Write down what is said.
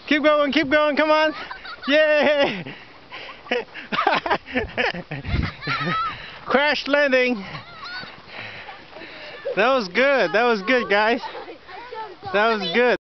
Keep going, come on. Yay! Crash landing. That was good, guys. That was good.